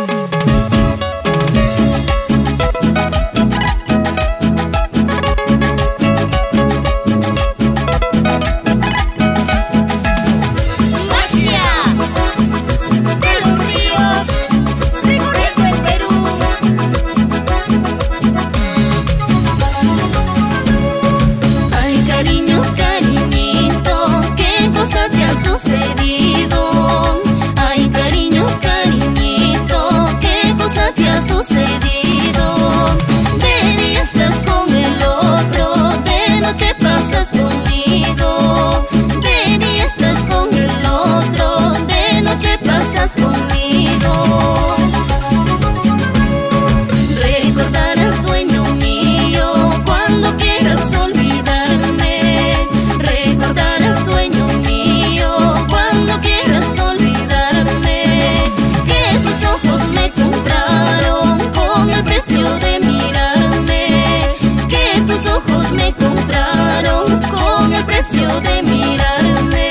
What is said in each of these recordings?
De mirarme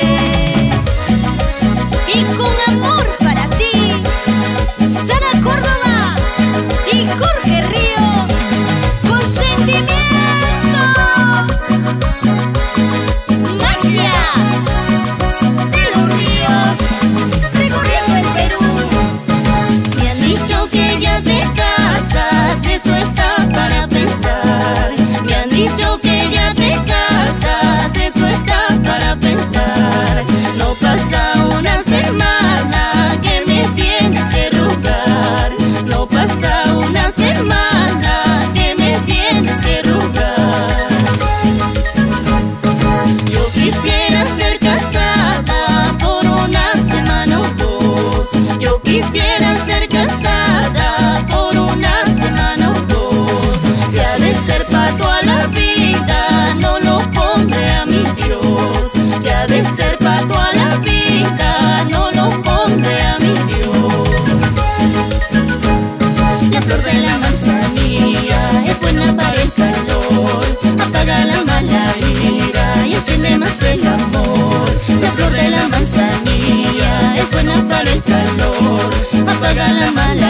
y con amor para ti, Sara Córdoba y Jorge Ríos, con sentimiento. Magia de los ríos, recorriendo el Perú. Me han dicho que ya te casas, eso está para pensar. Me han dicho que ya te casas, eso está para pensar. No pasa una semana que me tienes que rogar. No pasa una semana que me tienes que rogar. Yo quisiera ser casada por una semana o dos. Yo quisiera ser casada por una semana o dos. Si ha de ser pa' toda la vida, no lo pondré a mi Dios. Si ha de ser pa' toda la vida, no lo pondré a mi Dios. La flor de la manzanilla es buena para el calor, apaga la mala ira y enciende más el amor. La flor de la manzanilla es buena para el calor, apaga la mala